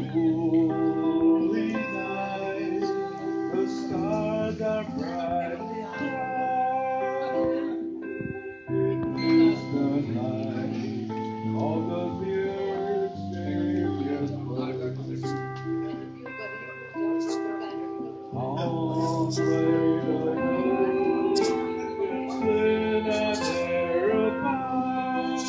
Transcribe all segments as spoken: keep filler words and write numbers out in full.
holy night, the stars are brightly high. It is the night of the dear Savior's birth. How great a day, sin and error find,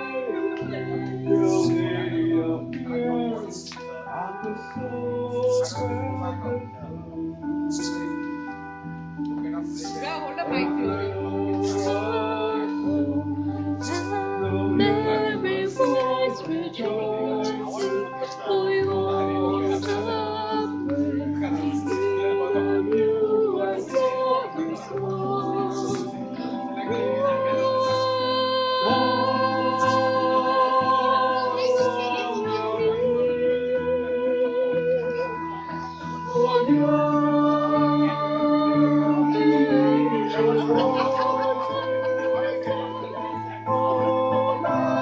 till He appears and the soul precious And every voice rejoicing, for your suffering, you are glorious For you angels voices all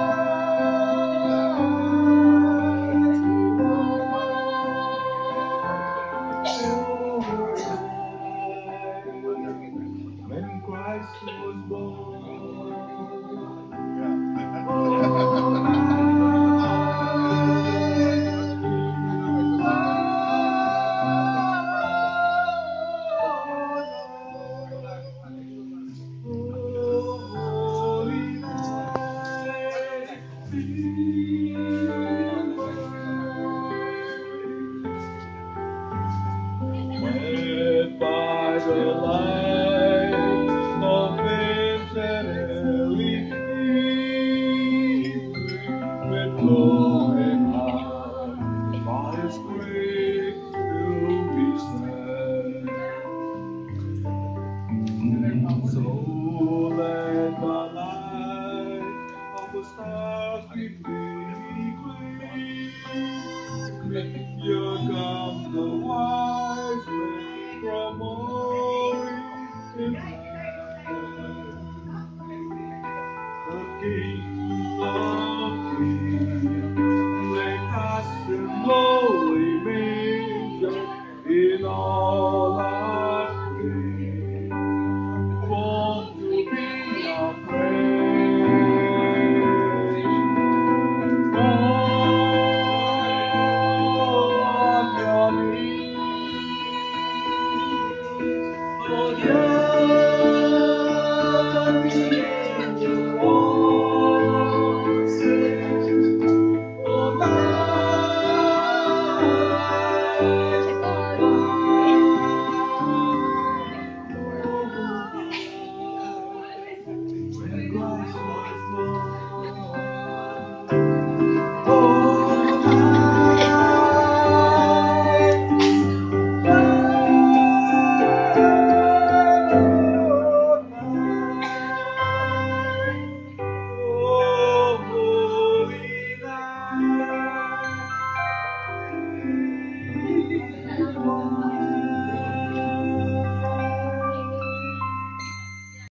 night when Christ was born. All holy night, led by the light of ancient early with glowing heart, by His grace will be stand. So let the light of the stars be gleam. Here come the wise men from orient land. The King of